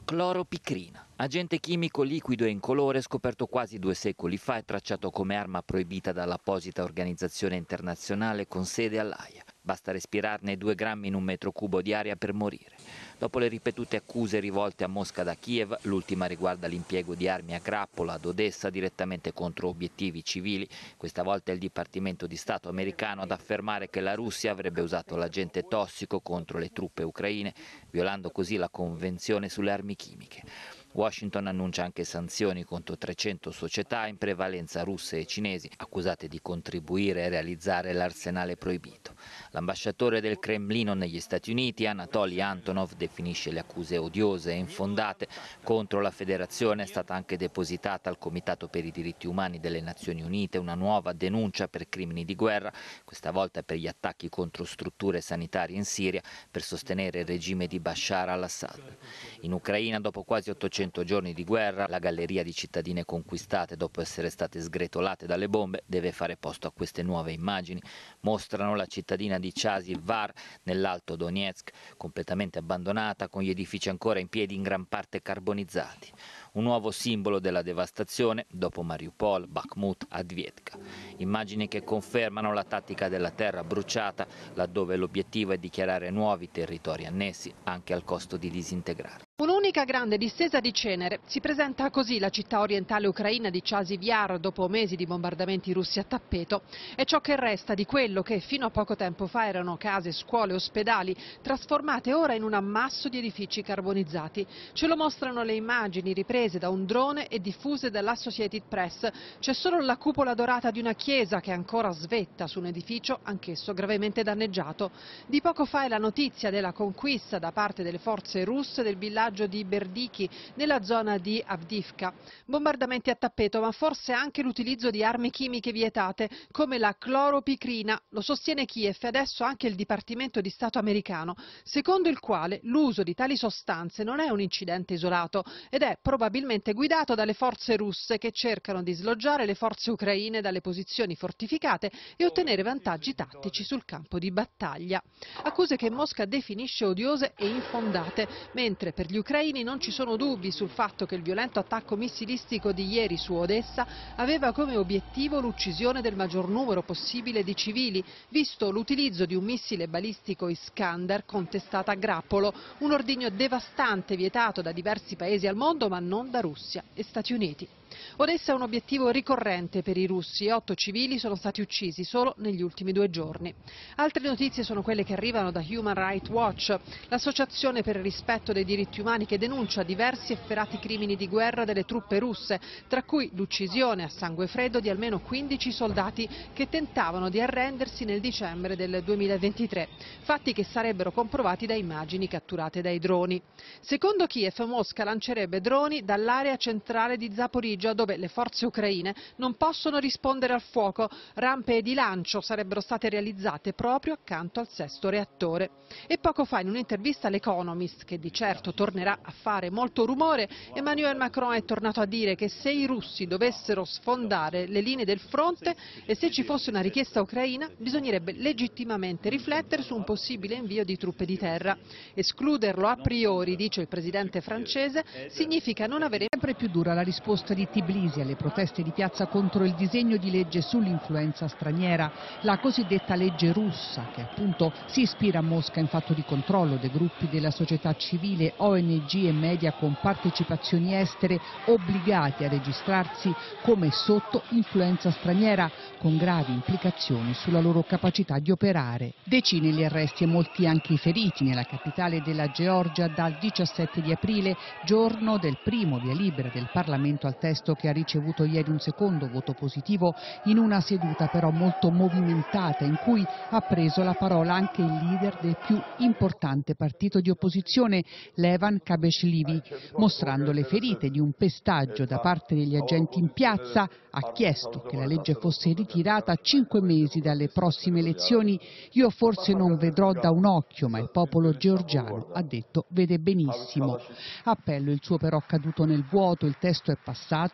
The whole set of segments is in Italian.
Cloropicrina, agente chimico liquido e incolore scoperto quasi 2 secoli fa e tracciato come arma proibita dall'apposita organizzazione internazionale con sede all'Aia. Basta respirarne 2 grammi in un metro cubo di aria per morire. Dopo le ripetute accuse rivolte a Mosca da Kiev, l'ultima riguarda l'impiego di armi a grappolo ad Odessa direttamente contro obiettivi civili. Questa volta è il Dipartimento di Stato americano ad affermare che la Russia avrebbe usato l'agente tossico contro le truppe ucraine, violando così la Convenzione sulle armi chimiche. Washington annuncia anche sanzioni contro 300 società, in prevalenza russe e cinesi, accusate di contribuire a realizzare l'arsenale proibito. L'ambasciatore del Cremlino negli Stati Uniti, Anatoly Antonov, definisce le accuse odiose e infondate. Contro la federazione è stata anche depositata al Comitato per i diritti umani delle Nazioni Unite una nuova denuncia per crimini di guerra, questa volta per gli attacchi contro strutture sanitarie in Siria per sostenere il regime di Bashar al-Assad. In Ucraina, dopo quasi 800 giorni di guerra, la galleria di cittadine conquistate dopo essere state sgretolate dalle bombe deve fare posto a queste nuove immagini. Mostrano la cittadina di Chasiv Var nell'Alto Donetsk, completamente abbandonata, con gli edifici ancora in piedi in gran parte carbonizzati. Un nuovo simbolo della devastazione dopo Mariupol, Bakhmut, Avdiivka. Immagini che confermano la tattica della terra bruciata, laddove l'obiettivo è dichiarare nuovi territori annessi, anche al costo di disintegrarli. Un'unica grande distesa di cenere. Si presenta così la città orientale ucraina di Chasiv Yar dopo mesi di bombardamenti russi a tappeto. È ciò che resta di quello che fino a poco tempo fa erano case, scuole, ospedali, trasformate ora in un ammasso di edifici carbonizzati. Ce lo mostrano le immagini riprese da un drone e diffuse dall'Associated Press. C'è solo la cupola dorata di una chiesa che ancora svetta su un edificio anch'esso gravemente danneggiato. Di poco fa è la notizia della conquista da parte delle forze russe del villaggio di Berdiki nella zona di Avdiivka. Bombardamenti a tappeto, ma forse anche l'utilizzo di armi chimiche vietate come la cloropicrina, lo sostiene Kiev e adesso anche il Dipartimento di Stato americano, secondo il quale l'uso di tali sostanze non è un incidente isolato ed è probabilmente guidato dalle forze russe che cercano di sloggiare le forze ucraine dalle posizioni fortificate e ottenere vantaggi tattici sul campo di battaglia. Accuse che Mosca definisce odiose e infondate, mentre per gli ucraini non ci sono dubbi sul fatto che il violento attacco missilistico di ieri su Odessa aveva come obiettivo l'uccisione del maggior numero possibile di civili, visto l'utilizzo di un missile balistico Iskander contestato a grappolo, un ordigno devastante vietato da diversi paesi al mondo ma non da Russia e Stati Uniti. Odessa è un obiettivo ricorrente per i russi e 8 civili sono stati uccisi solo negli ultimi 2 giorni. Altre notizie sono quelle che arrivano da Human Rights Watch, l'associazione per il rispetto dei diritti umani che denuncia diversi efferati crimini di guerra delle truppe russe, tra cui l'uccisione a sangue freddo di almeno 15 soldati che tentavano di arrendersi nel dicembre del 2023, fatti che sarebbero comprovati da immagini catturate dai droni. Secondo Kiev, Mosca lancerebbe droni dall'area centrale di Zaporizhzhia, dove le forze ucraine non possono rispondere al fuoco. Rampe di lancio sarebbero state realizzate proprio accanto al 6° reattore. E poco fa, in un'intervista all'Economist, che di certo tornerà a fare molto rumore, Emmanuel Macron è tornato a dire che se i russi dovessero sfondare le linee del fronte e se ci fosse una richiesta ucraina, bisognerebbe legittimamente riflettere su un possibile invio di truppe di terra. Escluderlo a priori, dice il presidente francese, significa non avere sempre più dura la risposta di Tbilisi alle proteste di piazza contro il disegno di legge sull'influenza straniera, la cosiddetta legge russa, che appunto si ispira a Mosca in fatto di controllo dei gruppi della società civile, ONG e media con partecipazioni estere obbligati a registrarsi come sotto influenza straniera, con gravi implicazioni sulla loro capacità di operare. Decine gli arresti e molti anche i feriti nella capitale della Georgia dal 17 di aprile, giorno del primo via libera del Parlamento al testo che ha ricevuto ieri un secondo voto positivo in una seduta però molto movimentata in cui ha preso la parola anche il leader del più importante partito di opposizione, Levan Kabeshvili, mostrando le ferite di un pestaggio da parte degli agenti in piazza. Ha chiesto che la legge fosse ritirata a 5 mesi dalle prossime elezioni. Io forse non vedrò da un occhio, ma il popolo georgiano, ha detto, vede benissimo. Appello il suo però caduto nel vuoto, il testo è passato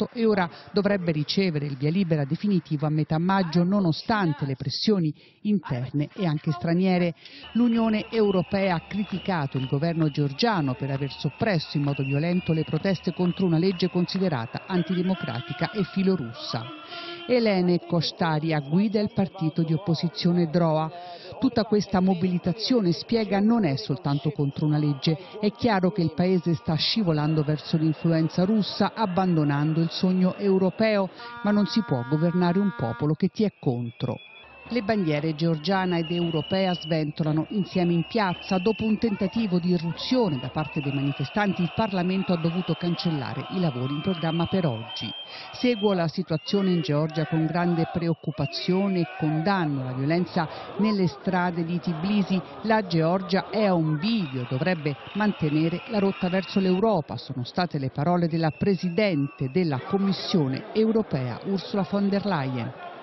Stato e ora dovrebbe ricevere il via libera definitivo a metà maggio nonostante le pressioni interne e anche straniere. L'Unione Europea ha criticato il governo georgiano per aver soppresso in modo violento le proteste contro una legge considerata antidemocratica e filorussa. Elene Kostaria guida il partito di opposizione DROA. Tutta questa mobilitazione, spiega, non è soltanto contro una legge, è chiaro che il paese sta scivolando verso l'influenza russa, abbandonando il sogno europeo, ma non si può governare un popolo che ti è contro. Le bandiere georgiana ed europea sventolano insieme in piazza. Dopo un tentativo di irruzione da parte dei manifestanti, il Parlamento ha dovuto cancellare i lavori in programma per oggi. Seguo la situazione in Georgia con grande preoccupazione e condanno la violenza nelle strade di Tbilisi. La Georgia è a un bivio, dovrebbe mantenere la rotta verso l'Europa. Sono state le parole della Presidente della Commissione europea, Ursula von der Leyen.